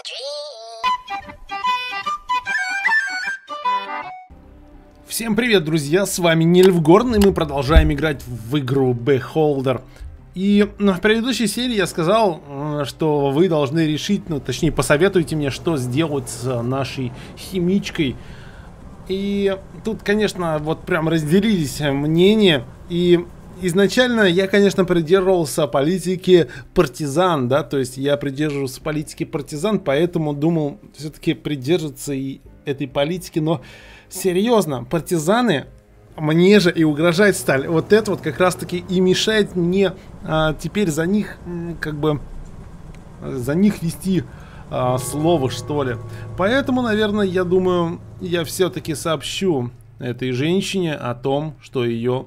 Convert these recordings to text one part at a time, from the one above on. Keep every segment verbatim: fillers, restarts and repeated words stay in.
Всем привет, друзья, с вами Нильфгорн, и мы продолжаем играть в игру Beholder. И в предыдущей серии я сказал, что вы должны решить, ну точнее посоветуйте мне, что сделать с нашей химичкой. И тут, конечно, вот прям разделились мнения. И изначально я, конечно, придерживался политики партизан, да, то есть я придерживался политики партизан, поэтому думал все-таки придерживаться и этой политики, но серьезно, партизаны мне же и угрожать стали. Вот это вот как раз таки и мешает мне а, теперь за них, как бы, за них вести а, слово, что ли. Поэтому, наверное, я думаю, я все-таки сообщу этой женщине о том, что ее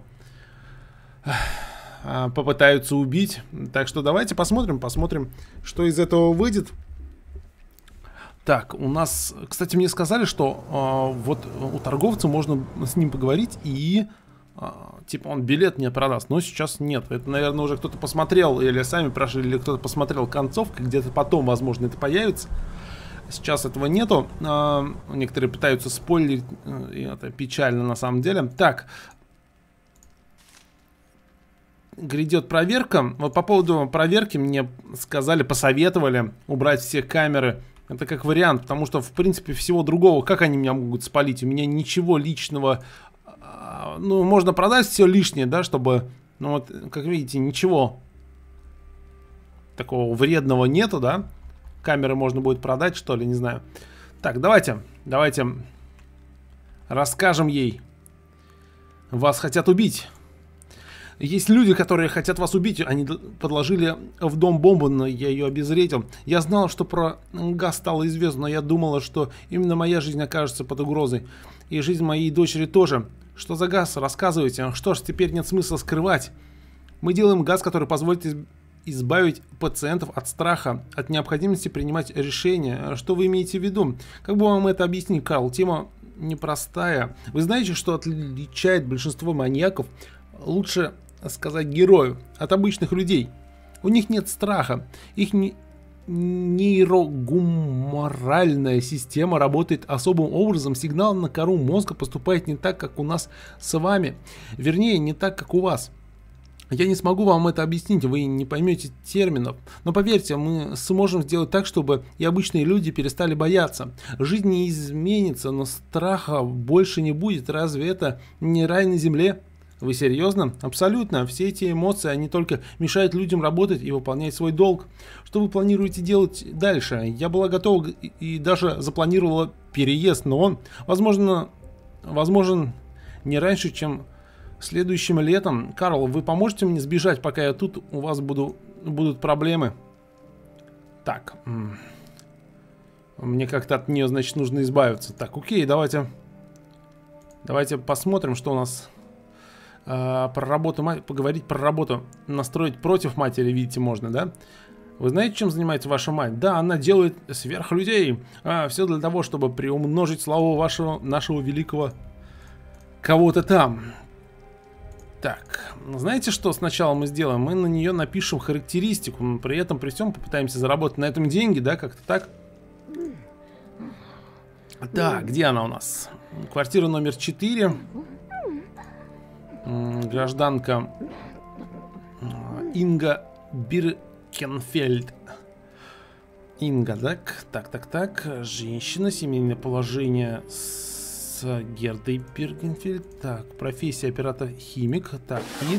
а, попытаются убить. Так что давайте посмотрим, посмотрим, что из этого выйдет. Так, у нас, кстати, мне сказали, что э, вот у торговца можно с ним поговорить и, э, типа, он билет мне продаст, но сейчас нет. Это, наверное, уже кто-то посмотрел, или сами прошли, или кто-то посмотрел концовку, где-то потом, возможно, это появится. Сейчас этого нету. Э, некоторые пытаются спойлерить, э, и это печально на самом деле. Так, грядет проверка. Вот по поводу проверки мне сказали, посоветовали убрать все камеры. Это как вариант, потому что, в принципе, всего другого, как они меня могут спалить? У меня ничего личного, ну, можно продать все лишнее, да, чтобы, ну, вот, как видите, ничего такого вредного нету, да? Камеры можно будет продать, что ли, не знаю. Так, давайте, давайте расскажем ей. Вас хотят убить. Есть люди, которые хотят вас убить. Они подложили в дом бомбу, но я ее обезвредил. Я знал, что про газ стало известно, но я думала, что именно моя жизнь окажется под угрозой. И жизнь моей дочери тоже. Что за газ? Рассказывайте. Что ж, теперь нет смысла скрывать. Мы делаем газ, который позволит избавить пациентов от страха, от необходимости принимать решения. Что вы имеете в виду? Как бы вам это объяснить, Карл? Тема непростая. Вы знаете, что отличает большинство маньяков, лучше сказать, героев, от обычных людей? У них нет страха. Их не... нейрогуморальная система работает особым образом. Сигнал на кору мозга поступает не так, как у нас с вами. Вернее, не так, как у вас. Я не смогу вам это объяснить, вы не поймете терминов. Но поверьте, мы сможем сделать так, чтобы и обычные люди перестали бояться. Жизнь не изменится, но страха больше не будет. Разве это не рай на земле? Вы серьезно? Абсолютно. Все эти эмоции, они только мешают людям работать и выполнять свой долг. Что вы планируете делать дальше? Я была готова и даже запланировала переезд, но он, возможно, возможен не раньше, чем следующим летом. Карл, вы поможете мне сбежать, пока я тут, у вас буду, будут проблемы? Так. Мне как-то от нее, значит, нужно избавиться. Так, окей, давайте. Давайте посмотрим, что у нас... Uh, про работу, поговорить про работу, настроить против матери, видите, можно, да? Вы знаете, чем занимается ваша мать? Да, она делает сверхлюдей. А, все для того, чтобы приумножить славу вашего, нашего великого кого-то там. Так, знаете, что сначала мы сделаем? Мы на нее напишем характеристику, но при этом, при всем, попытаемся заработать на этом деньги, да, как-то так. Так, где она у нас? Квартира номер четыре. Гражданка Инга Биркенфельд. Инга, так, так, так, так. Женщина, семейное положение с Гердой Биркенфельд. Так, профессия оператор-химик. Так, и...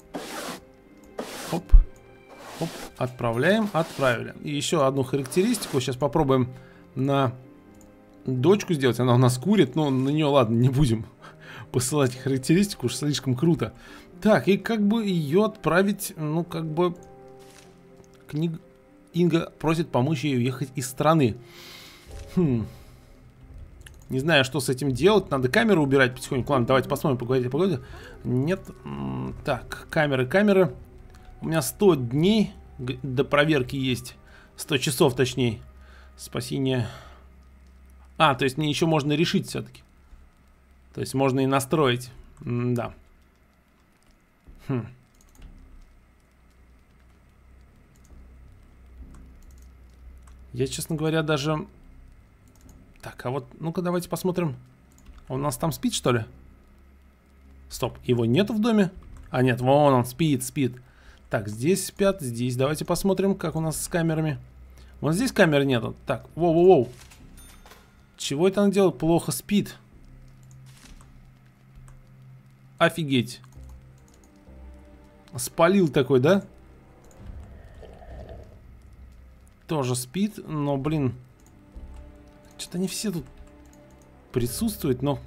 Оп. Оп, отправляем, отправили. И еще одну характеристику. Сейчас попробуем на дочку сделать. Она у нас курит, но на нее, ладно, не будем посылать характеристику, уж слишком круто. Так, и как бы ее отправить, ну, как бы... Книг... Инга просит помочь ей уехать из страны. Хм. Не знаю, что с этим делать. Надо камеру убирать потихоньку. Ладно, давайте посмотрим, поговорить о погоде. Нет. Так, камеры, камеры. У меня сто дней до проверки есть. сто часов, точнее. Спасение. А, то есть мне еще можно решить все-таки. То есть можно и настроить. М да. Хм. Я, честно говоря, даже... Так, а вот, ну-ка, давайте посмотрим. Он у нас там спит, что ли? Стоп, его нету в доме? А, нет, вон он спит, спит. Так, здесь спят, здесь. Давайте посмотрим, как у нас с камерами. Вон здесь камеры нету. Так, воу-воу-воу. Чего это он делает? Плохо спит. Офигеть. Спалил такой, да? Тоже спит, но, блин... Что-то не все тут присутствуют, но...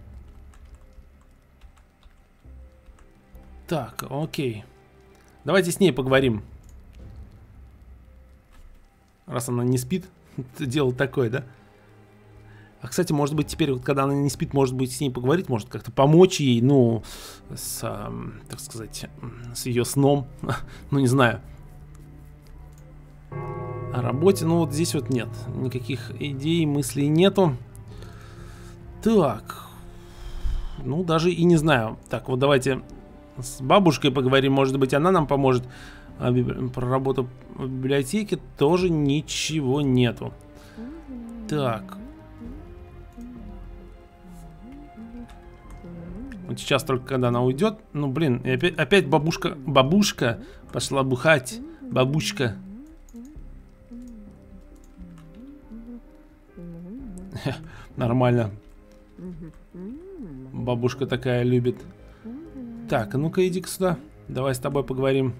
Так, окей. Давайте с ней поговорим. Раз она не спит, дело такое, да? А, кстати, может быть, теперь, вот, когда она не спит, может быть, с ней поговорить, может как-то помочь ей, ну, с, так сказать, с ее сном. Ну, не знаю. О работе, ну, вот здесь вот нет. Никаких идей, мыслей нету. Так. Ну, даже и не знаю. Так, вот давайте с бабушкой поговорим. Может быть, она нам поможет. А про работу в библиотеке тоже ничего нету. Так. Вот сейчас только когда она уйдет. Ну, блин, и опять, опять бабушка, бабушка пошла бухать. Бабушка. Нормально. Бабушка такая любит. Так, а ну-ка иди-ка сюда. Давай с тобой поговорим.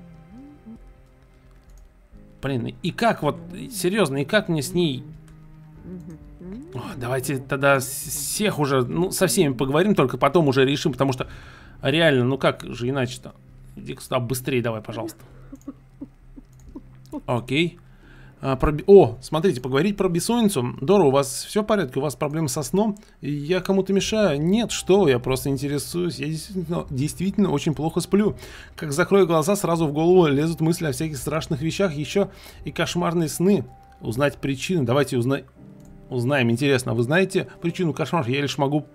Блин, и как вот, серьезно, и как мне с ней... О, давайте тогда всех уже, ну, со всеми поговорим, только потом уже решим, потому что реально, ну как же иначе-то? Иди-ка сюда быстрее давай, пожалуйста. Окей. А, про... О, смотрите, поговорить про бессонницу. Дора, у вас все в порядке? У вас проблемы со сном? Я кому-то мешаю? Нет, что? Я просто интересуюсь. Я действительно, действительно очень плохо сплю. Как закрою глаза, сразу в голову лезут мысли о всяких страшных вещах. Еще и кошмарные сны. Узнать причину. Давайте узна... узнаем. Интересно, вы знаете причину кошмаров? Я лишь могу...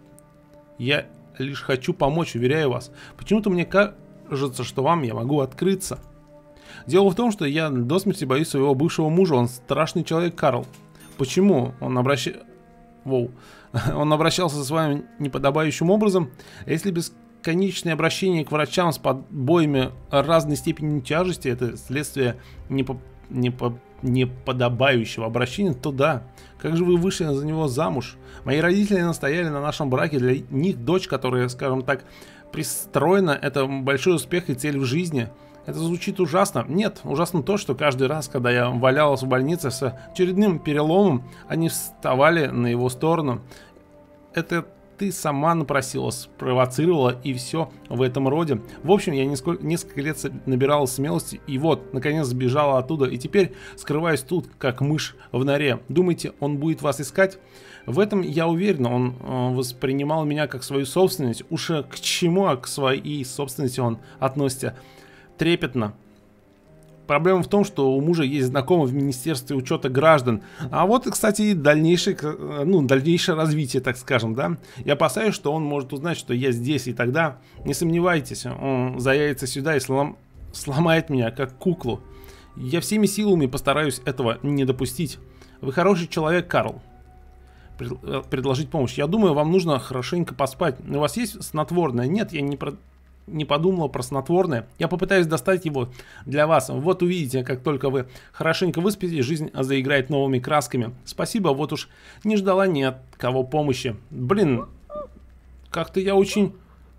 Я лишь хочу помочь, уверяю вас. Почему-то мне кажется, что вам я могу открыться. Дело в том, что я до смерти боюсь своего бывшего мужа. Он страшный человек, Карл. Почему? Он обращ... Воу. Он обращался с вами неподобающим образом. Если бесконечное обращение к врачам с подбоями разной степени тяжести — это следствие непо... Непо... неподобающего обращения, то да. Как же вы вышли за него замуж? Мои родители настояли на нашем браке. Для них дочь, которая, скажем так, пристроена, это большой успех и цель в жизни. Это звучит ужасно. Нет, ужасно то, что каждый раз, когда я валялась в больнице с очередным переломом, они вставали на его сторону. Это ты сама напросилась, спровоцировала и все в этом роде. В общем, я несколько, несколько лет набиралась смелости и вот, наконец, сбежала оттуда. И теперь скрываюсь тут, как мышь в норе. Думаете, он будет вас искать? В этом я уверен, он э, воспринимал меня как свою собственность. Уж к чему, а к своей собственности он относится трепетно. Проблема в том, что у мужа есть знакомый в Министерстве учета граждан. А вот, кстати, и дальнейшее, ну, дальнейшее развитие, так скажем, да. Я опасаюсь, что он может узнать, что я здесь, и тогда, не сомневайтесь, он заявится сюда и слом... сломает меня, как куклу. Я всеми силами постараюсь этого не допустить. Вы хороший человек, Карл. Пред... Предложить помощь. Я думаю, вам нужно хорошенько поспать. У вас есть снотворное? Нет, я не про... не подумала про снотворное. Я попытаюсь достать его для вас. Вот увидите, как только вы хорошенько выспитесь, жизнь заиграет новыми красками. Спасибо, вот уж не ждала ни от кого помощи. Блин, как-то я очень,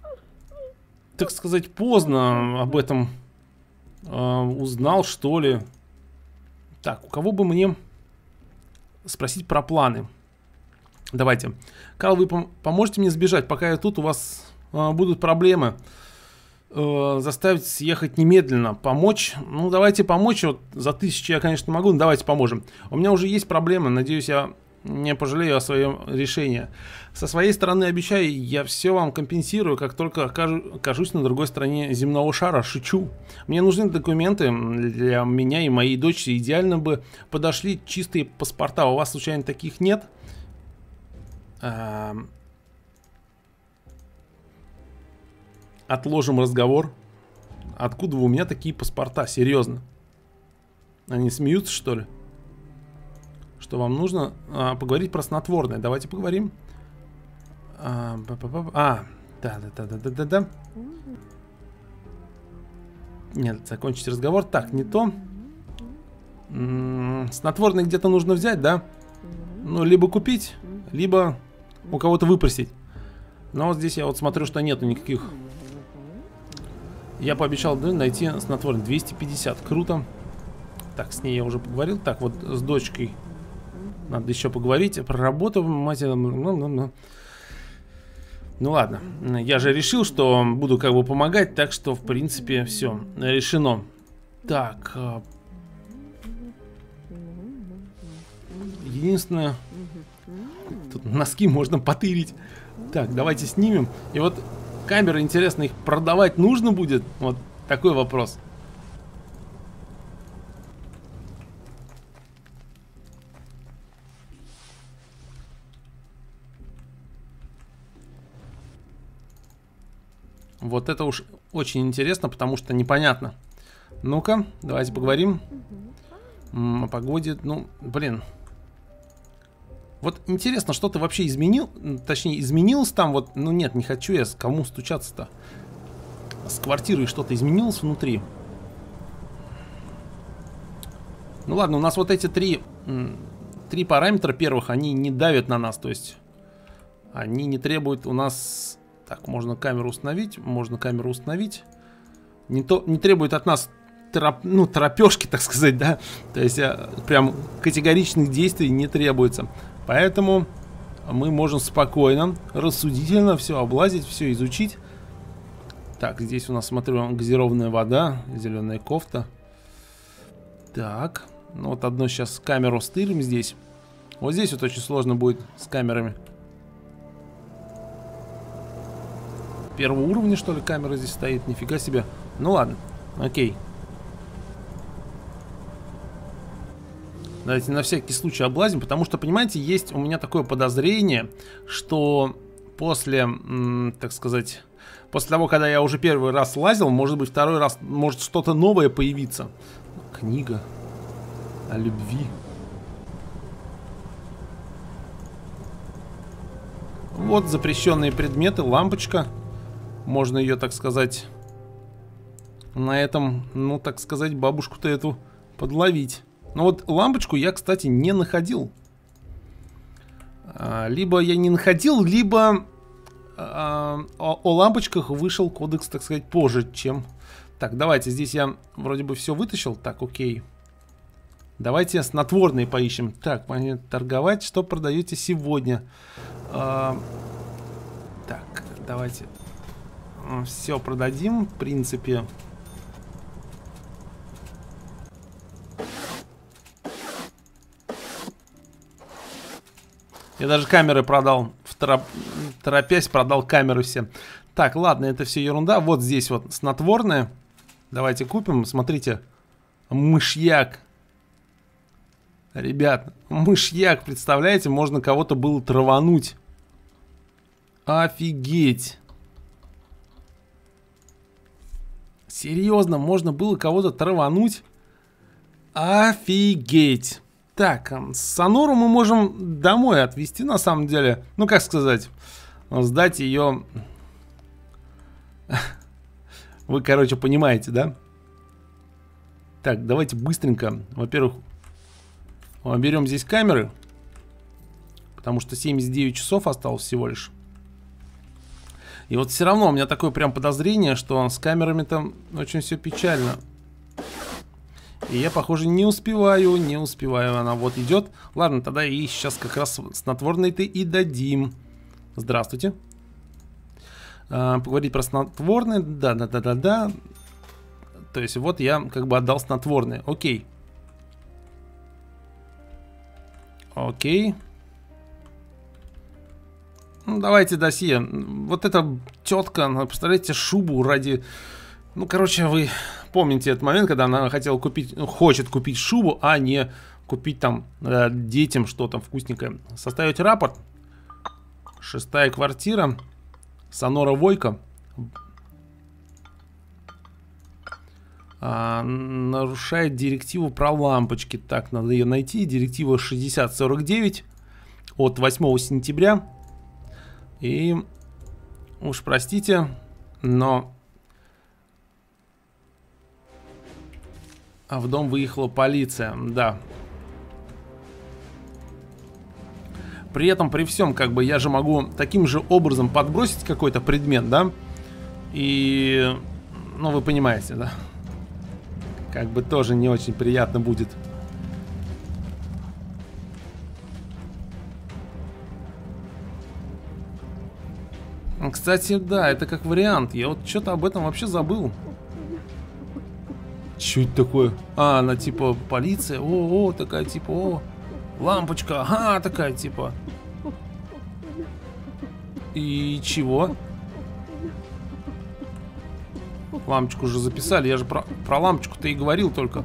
так сказать, поздно об этом э, узнал, что ли. Так, у кого бы мне спросить про планы? Давайте. Карл, вы пом поможете мне сбежать, пока я тут, у вас э, будут проблемы. Заставить съехать немедленно. Помочь? Ну, давайте помочь. Вот за тысячу я, конечно, могу, но давайте поможем. У меня уже есть проблемы. Надеюсь, я не пожалею о своем решении. Со своей стороны, обещаю, я все вам компенсирую, как только окажу, окажусь на другой стороне земного шара. Шучу. Мне нужны документы для меня и моей дочери. Идеально бы подошли чистые паспорта. У вас, случайно, таких нет? А... Отложим разговор. Откуда у меня такие паспорта? Серьезно. Они смеются, что ли? Что вам нужно? А, поговорить про снотворное. Давайте поговорим. А, а да-да-да-да-да-да. Нет, закончить разговор. Так, не то. М-м, снотворное где-то нужно взять, да? Ну, либо купить, либо у кого-то выпросить. Но вот здесь я вот смотрю, что нету никаких. Я пообещал, да, найти снотворное. двести пятьдесят, круто. Так, с ней я уже поговорил. Так, вот с дочкой надо еще поговорить. Про работу, мать. Ну ладно, я же решил, что буду как бы помогать, так что, в принципе, все решено. Так. Единственное, тут носки можно потырить. Так, давайте снимем. И вот камеры, интересно, их продавать нужно будет? Вот такой вопрос. Вот это уж очень интересно, потому что непонятно. Ну-ка, давайте поговорим М, о погоде. Ну, блин. Вот интересно, что-то вообще изменил, точнее, изменилось там вот, ну нет, не хочу я, с кому стучаться-то. С квартирой что-то изменилось внутри. Ну ладно, у нас вот эти три, три параметра первых, они не давят на нас, то есть они не требуют у нас... Так, можно камеру установить, можно камеру установить. Не, то, не требует от нас троп, ну, тропешки, так сказать, да. То есть прям категоричных действий не требуется. Поэтому мы можем спокойно, рассудительно все облазить, все изучить. Так, здесь у нас, смотрю, газированная вода, зеленая кофта. Так, ну вот одно сейчас камеру стырим здесь. Вот здесь вот очень сложно будет с камерами. Первого уровня, что ли, камера здесь стоит? Нифига себе. Ну ладно, окей. Давайте на всякий случай облазим, потому что, понимаете, есть у меня такое подозрение, что после, так сказать, после того, когда я уже первый раз лазил, может быть, второй раз может что-то новое появиться. Книга о любви. Вот запрещенные предметы, лампочка. Можно ее, так сказать, на этом, ну, так сказать, бабушку-то эту подловить. Но вот лампочку я, кстати, не находил. а, Либо я не находил, либо а, о, о лампочках вышел кодекс, так сказать, позже, чем... Так, давайте, здесь я вроде бы все вытащил. Так, окей. Давайте снотворные поищем. Так, торговать, что продаете сегодня? а, Так, давайте... Все продадим, в принципе. Я даже камеры продал. В тороп... торопясь продал камеры все. Так, ладно, это все ерунда. Вот здесь вот снотворное. Давайте купим. Смотрите. Мышьяк. Ребят, мышьяк, представляете? Можно кого-то было травануть. Офигеть. Серьезно, можно было кого-то травануть? Офигеть. Так, Сонору мы можем домой отвезти, на самом деле. Ну, как сказать, сдать ее... Вы, короче, понимаете, да? Так, давайте быстренько. Во-первых, берем здесь камеры. Потому что семьдесят девять часов осталось всего лишь. И вот все равно у меня такое прям подозрение, что с камерами там очень все печально. И я, похоже, не успеваю, не успеваю. Она вот идет. Ладно, тогда ей сейчас как раз снотворное-то и дадим. Здравствуйте. А, поговорить про снотворное. Да-да-да-да-да. То есть вот я как бы отдал снотворное. Окей. Окей. Ну, давайте досье. Вот эта тетка, представляете, шубу ради... Ну, короче, вы помните этот момент, когда она хотела купить, ну, хочет купить шубу, а не купить там э, детям что-то вкусненькое. Составить рапорт. Шестая квартира. Сонора Войко. А, нарушает директиву про лампочки. Так, надо ее найти. Директива шестьдесят сорок девять от восьмого сентября. И уж простите, но а в дом выехала полиция, да. При этом, при всем, как бы я же могу таким же образом подбросить какой-то предмет, да? И, ну, вы понимаете, да? Как бы тоже не очень приятно будет. Кстати, да, это как вариант. Я вот что-то об этом вообще забыл. Что это такое? А, она типа полиция. О, о, такая типа, о, лампочка. Ага, такая типа. И чего? Лампочку уже записали. Я же про, про лампочку-то и говорил только.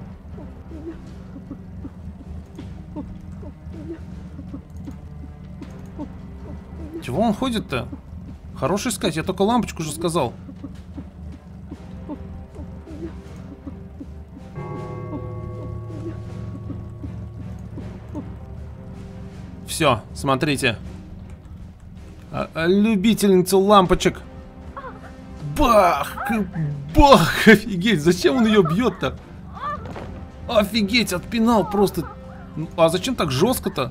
Чего он ходит-то? Хороший искать, я только лампочку уже сказал. Все, смотрите. А, а, любительница лампочек. Бах! Бах! Офигеть, зачем он ее бьет-то? Офигеть, отпинал просто. А зачем так жестко-то?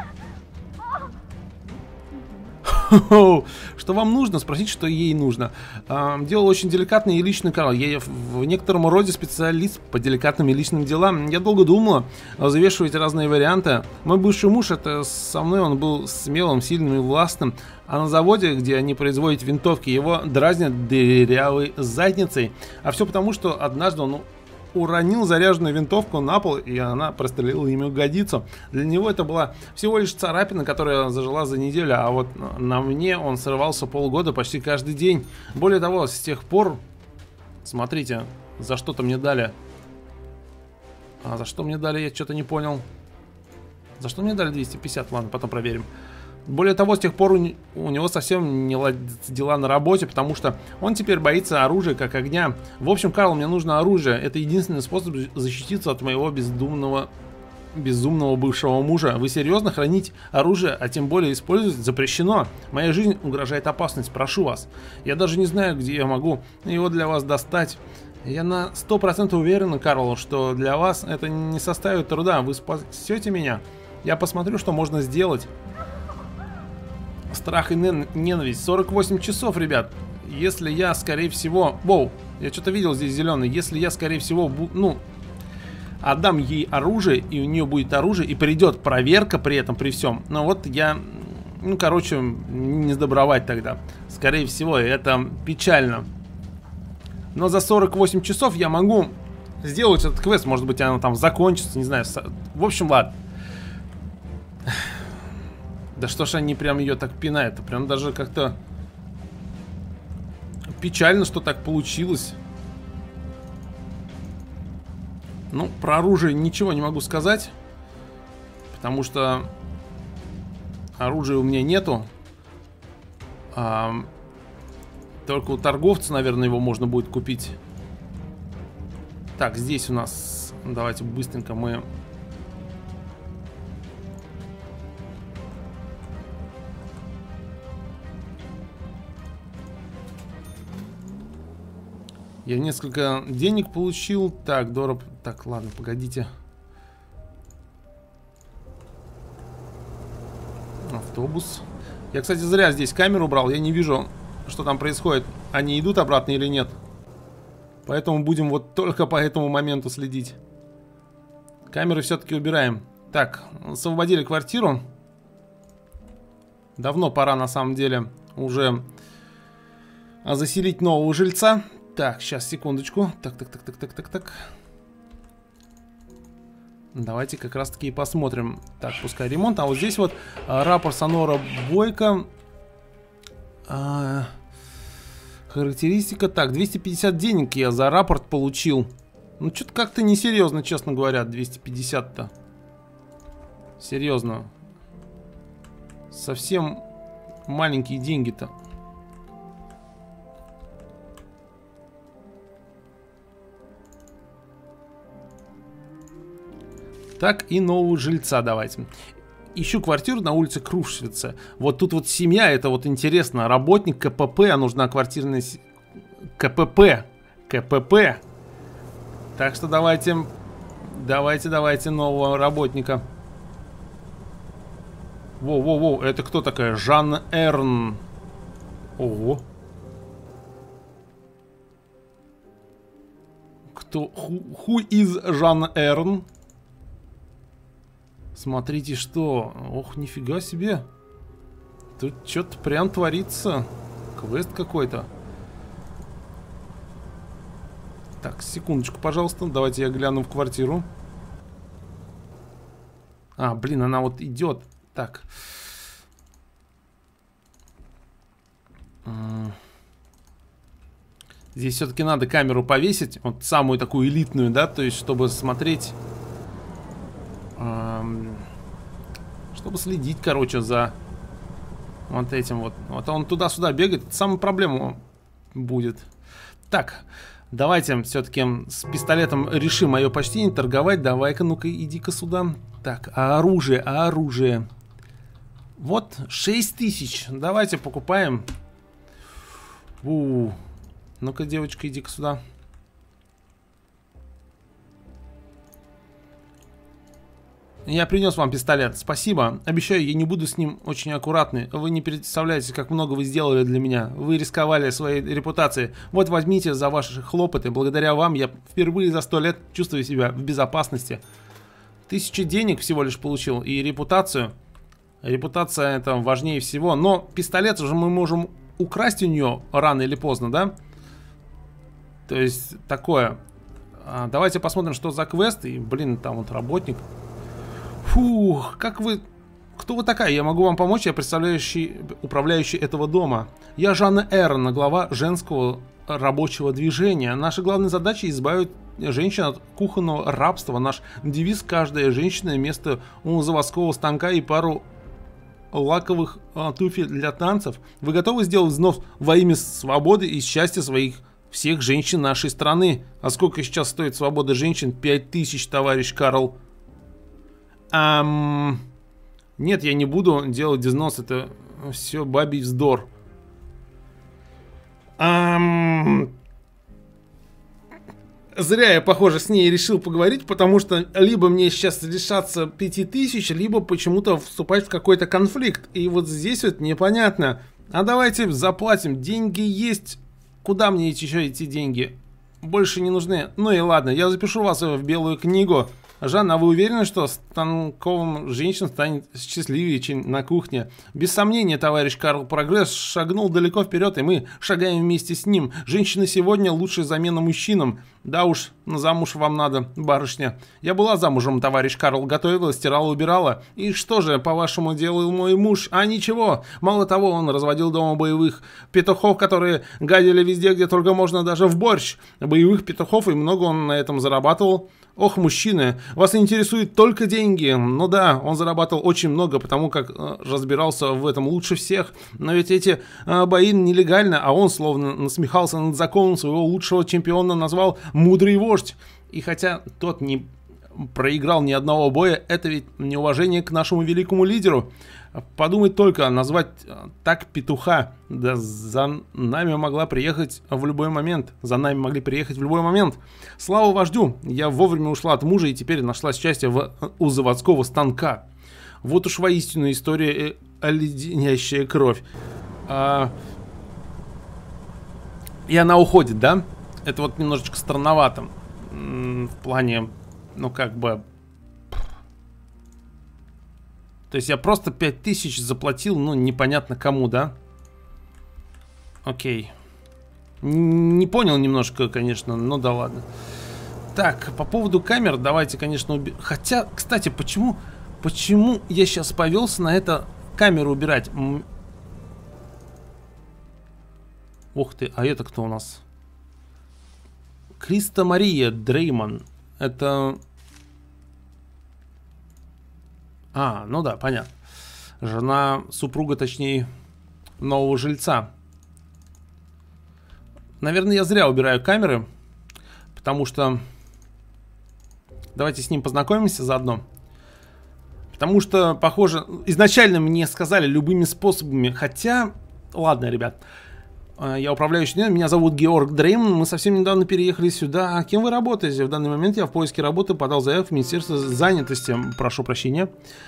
Что вам нужно? Спросить, что ей нужно. Дело очень деликатное и личный, Карл. Я в некотором роде специалист по деликатным и личным делам. Я долго думала, взвешивать разные варианты. Мой бывший муж, это со мной, он был смелым, сильным и властным. А на заводе, где они производят винтовки, его дразнят дырявой задницей. А все потому, что однажды он уронил заряженную винтовку на пол, и она прострелила ему ягодицу. Для него это была всего лишь царапина, которая зажила за неделю, а вот на мне он срывался полгода почти каждый день. Более того, с тех пор... Смотрите, за что-то мне дали. А за что мне дали, я что-то не понял. За что мне дали двести пятьдесят? Ладно, потом проверим. Более того, с тех пор у, у него совсем не ладятся дела на работе, потому что он теперь боится оружия как огня. В общем, Карл, мне нужно оружие. Это единственный способ защититься от моего бездумного, безумного бывшего мужа. Вы серьезно? Хранить оружие, а тем более использовать, запрещено. Моя жизнь угрожает опасность, прошу вас. Я даже не знаю, где я могу его для вас достать. Я на сто процентов уверен, Карл, что для вас это не составит труда. Вы спасете меня. Я посмотрю, что можно сделать. Страх и ненависть. сорок восемь часов, ребят. Если я, скорее всего... Воу, я что-то видел здесь зеленый. Если я, скорее всего, бу... ну, отдам ей оружие, и у нее будет оружие, и придет проверка при этом, при всем. Но вот я... Ну, короче, не сдобровать тогда. Скорее всего, это печально. Но за сорок восемь часов я могу сделать этот квест. Может быть, она там закончится, не знаю. В общем, ладно. Да что ж они прям ее так пинают? Прям даже как-то печально, что так получилось. Ну, про оружие ничего не могу сказать. Потому что оружия у меня нету. а, Только у торговца, наверное, его можно будет купить. Так, здесь у нас... Давайте быстренько мы... Я несколько денег получил. Так, Дора... Так, ладно, погодите. Автобус. Я, кстати, зря здесь камеру брал. Я не вижу, что там происходит. Они идут обратно или нет. Поэтому будем вот только по этому моменту следить. Камеры все-таки убираем. Так, освободили квартиру. Давно пора, на самом деле, уже заселить нового жильца. Так, сейчас, секундочку. Так, так, так, так, так, так, так. Давайте как раз таки и посмотрим. Так, пускай ремонт. А вот здесь вот а, рапорт Сонора Бойко. А, характеристика. Так, двести пятьдесят денег я за рапорт получил. Ну, что-то как-то несерьезно, честно говоря, двести пятьдесят-то. Серьезно. Совсем маленькие деньги-то. Так, и нового жильца давайте. Ищу квартиру на улице Крушвица. Вот тут вот семья, это вот интересно. Работник КПП, а нужна квартирная... КПП. КПП. Так что давайте... Давайте, давайте нового работника. Воу-воу-воу, это кто такая? Жанна Эрн. Ого. Кто? Who is Жанна Эрн? Смотрите, что. Ох, нифига себе. Тут что-то прям творится. Квест какой-то. Так, секундочку, пожалуйста. Давайте я гляну в квартиру. А, блин, она вот идет. Так. Здесь все-таки надо камеру повесить. Вот самую такую элитную, да, то есть, чтобы смотреть. Эм, чтобы следить, короче, за вот этим вот. Вот он туда-сюда бегает. Самая проблема будет. Так. Давайте все-таки с пистолетом решим мое почтение торговать. Давай-ка, ну-ка, иди-ка сюда. Так, а оружие, а оружие. Вот, шесть тысяч. Давайте покупаем. Ну-ка, девочка, иди-ка сюда. Я принес вам пистолет. Спасибо. Обещаю, я не буду с ним очень аккуратный. Вы не представляете, как много вы сделали для меня. Вы рисковали своей репутацией. Вот возьмите за ваши хлопоты. Благодаря вам я впервые за сто лет чувствую себя в безопасности. Тысячи денег всего лишь получил. И репутацию. Репутация это важнее всего. Но пистолет уже мы можем украсть у нее рано или поздно, да? То есть такое. А, давайте посмотрим, что за квест. И, блин, там вот работник. Фух, как вы... Кто вы такая? Я могу вам помочь, я представляющий, управляющий этого дома. Я Жанна Эрн, глава женского рабочего движения. Наша главная задача избавить женщин от кухонного рабства. Наш девиз: каждая женщина вместо у заводского станка и пару лаковых а, туфель для танцев. Вы готовы сделать взнос во имя свободы и счастья своих всех женщин нашей страны? А сколько сейчас стоит свобода женщин? Пять тысяч, товарищ Карл. Ам... Нет, я не буду делать взнос, это все бабий вздор. Ам... Зря я, похоже, с ней решил поговорить, потому что либо мне сейчас лишаться пяти тысяч, либо почему-то вступать в какой-то конфликт. И вот здесь вот непонятно. А давайте заплатим, деньги есть. Куда мне еще эти деньги? Больше не нужны. Ну и ладно, я запишу вас в белую книгу. Жанна, а вы уверены, что станковым женщин станет счастливее, чем на кухне? Без сомнения, товарищ Карл, прогресс шагнул далеко вперед, и мы шагаем вместе с ним. Женщины сегодня лучшая замена мужчинам. Да уж, замуж вам надо, барышня. Я была замужем, товарищ Карл, готовила, стирала, убирала. И что же, по-вашему, делал мой муж? А ничего. Мало того, он разводил дома боевых петухов, которые гадили везде, где только можно, даже в борщ. Боевых петухов, и много он на этом зарабатывал. Ох, мужчины, вас интересуют только деньги. Ну да, он зарабатывал очень много, потому как э, разбирался в этом лучше всех. Но ведь эти э, бои нелегально, а он словно насмехался над законом, своего лучшего чемпиона назвал «мудрый вождь». И хотя тот не проиграл ни одного боя, это ведь неуважение к нашему великому лидеру. Подумать только, назвать так петуха, да за нами могла приехать в любой момент. За нами могли приехать в любой момент. Слава вождю, я вовремя ушла от мужа и теперь нашла счастье в, у заводского станка. Вот уж воистину история э, леденящая кровь. А, и она уходит, да? Это вот немножечко странновато. В плане, ну как бы... То есть я просто пять тысяч заплатил, ну, непонятно кому, да? Окей. Не понял немножко, конечно, но да ладно. Так, по поводу камер, давайте, конечно, уби... Хотя, кстати, почему... Почему я сейчас повелся на это камеру убирать? Ух ты, а это кто у нас? Криста Мария Дрейман. Это... А, ну да, понятно. Жена, супруга, точнее, нового жильца. Наверное, я зря убираю камеры, потому что Давайте с ним познакомимся заодно. Потому что, похоже, изначально мне сказали любыми способами. Хотя, ладно, ребят. Я управляющий, меня зовут Георг Дрейм, мы совсем недавно переехали сюда. А кем вы работаете? В данный момент я в поиске работы подал заявку в Министерство занятости. Прошу прощения.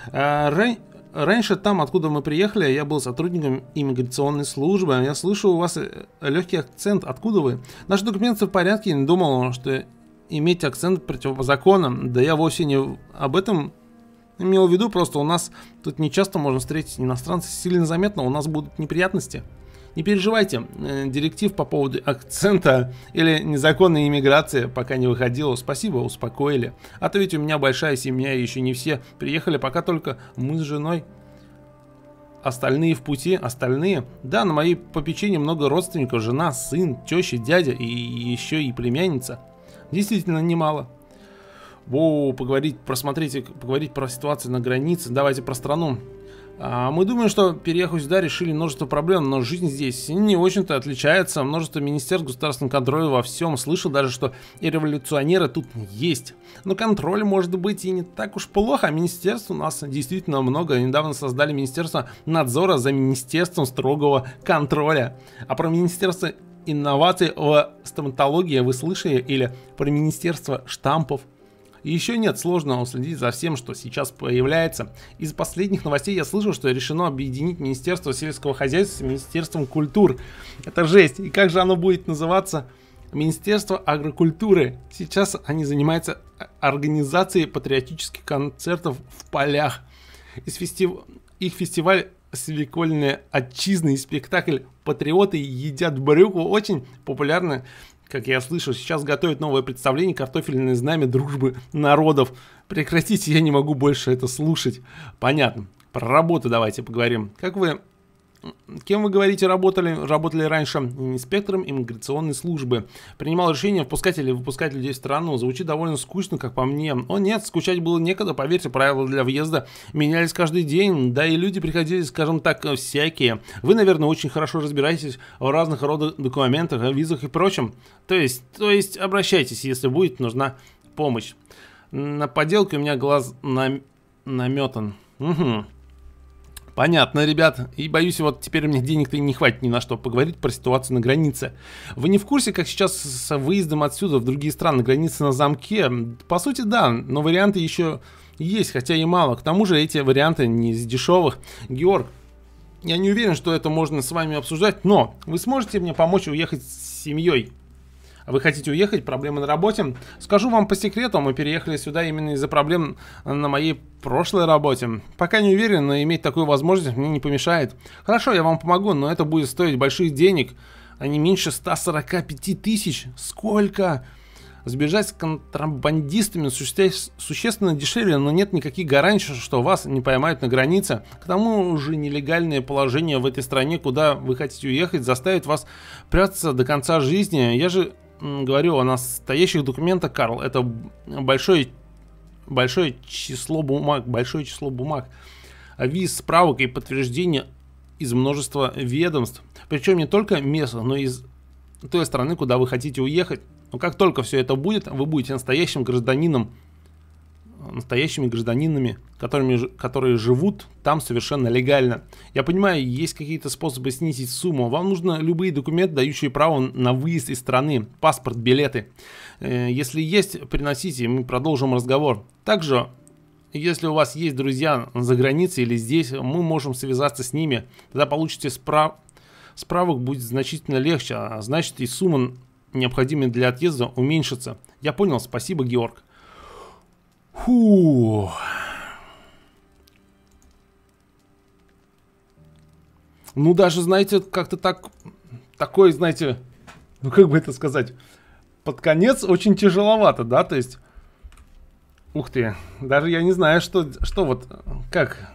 Раньше там, откуда мы приехали, я был сотрудником иммиграционной службы. Я слышу, у вас легкий акцент. Откуда вы? Наши документы в порядке. Я не думал, что иметь акцент противозаконно. Да я вовсе не об этом имел в виду. Просто у нас тут не часто можно встретить иностранцев. Сильно заметно, у нас будут неприятности. Не переживайте, директив по поводу акцента или незаконной иммиграции пока не выходило. Спасибо, успокоили. А то ведь у меня большая семья, и еще не все приехали, пока только мы с женой. Остальные в пути, остальные. Да, на моей попечении много родственников, жена, сын, теща, дядя и еще и племянница. Действительно немало. Воу, поговорить, просмотрите, поговорить про ситуацию на границе. Давайте про страну. А мы думаем, что переехав сюда, решили множество проблем, но жизнь здесь не очень-то отличается. Множество министерств государственного контроля во всем. Слышал даже, что и революционеры тут есть. Но контроль может быть и не так уж плохо. А министерств у нас действительно много. Недавно создали Министерство надзора за Министерством строгого контроля. А про Министерство инноваций в стоматологии вы слышали? Или про Министерство штампов? И еще нет, сложно уследить за всем, что сейчас появляется. Из последних новостей я слышал, что решено объединить Министерство сельского хозяйства с Министерством культуры. Это жесть. И как же оно будет называться? Министерство агрокультуры. Сейчас они занимаются организацией патриотических концертов в полях. Из фестив... Их фестиваль «Свекольная отчизна» и спектакль «Патриоты едят брюкву» очень популярны. Как я слышу, сейчас готовят новое представление «Картофельное знамя дружбы народов». Прекратите, я не могу больше это слушать. Понятно. Про работу давайте поговорим. Как вы... Кем вы говорите работали? Работали раньше инспектором иммиграционной службы. Принимал решение, впускать или выпускать людей в страну. Звучит довольно скучно, как по мне. О нет, скучать было некогда, поверьте, правила для въезда менялись каждый день. Да и люди приходили, скажем так, всякие. Вы, наверное, очень хорошо разбираетесь в разных родах документах, визах и прочем. То есть, то есть обращайтесь, если будет нужна помощь. На поделке у меня глаз нам... наметан. Угу. Понятно, ребят. И боюсь, вот теперь у меня денег-то не хватит ни на что поговорить про ситуацию на границе. Вы не в курсе, как сейчас с выездом отсюда в другие страны, границы на замке? По сути, да, но варианты еще есть, хотя и мало. К тому же эти варианты не из дешевых. Георг, я не уверен, что это можно с вами обсуждать, но вы сможете мне помочь уехать с семьей? А вы хотите уехать? Проблемы на работе? Скажу вам по секрету, мы переехали сюда именно из-за проблем на моей прошлой работе. Пока не уверен, но иметь такую возможность мне не помешает. Хорошо, я вам помогу, но это будет стоить больших денег, а не меньше ста сорока пяти тысяч. Сколько? Сбежать с контрабандистами существенно дешевле, но нет никаких гарантий, что вас не поймают на границе. К тому же нелегальное положение в этой стране, куда вы хотите уехать, заставит вас прятаться до конца жизни. Я же говорю о настоящих документах, Карл. Это большое, большое число бумаг, большое число бумаг, виз, справок и подтверждения из множества ведомств. Причем не только места, но и из той страны, куда вы хотите уехать. Но как только все это будет, вы будете настоящим гражданином, настоящими гражданинами, которыми, которые живут там совершенно легально. Я понимаю, есть какие-то способы снизить сумму. Вам нужны любые документы, дающие право на выезд из страны. Паспорт, билеты. Если есть, приносите, мы продолжим разговор. Также, если у вас есть друзья за границей или здесь, мы можем связаться с ними. Тогда получите справ... справок, будет значительно легче, а значит и сумма, необходимая для отъезда, уменьшится. Я понял, спасибо, Георг. Фу. Ну, даже, знаете, как-то так, такой, знаете, ну, как бы это сказать, под конец очень тяжеловато, да, то есть, ух ты, даже я не знаю, что, что вот, как,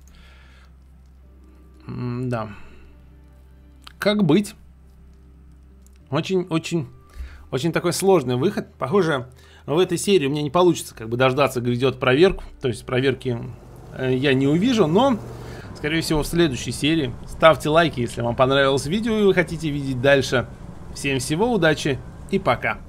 М да, как быть? Очень, очень, очень такой сложный выход. Похоже, в этой серии у меня не получится как бы дождаться, грядет проверку. То есть проверки э, я не увижу, но, скорее всего, в следующей серии. Ставьте лайки, если вам понравилось видео и вы хотите видеть дальше. Всем всего, удачи и пока.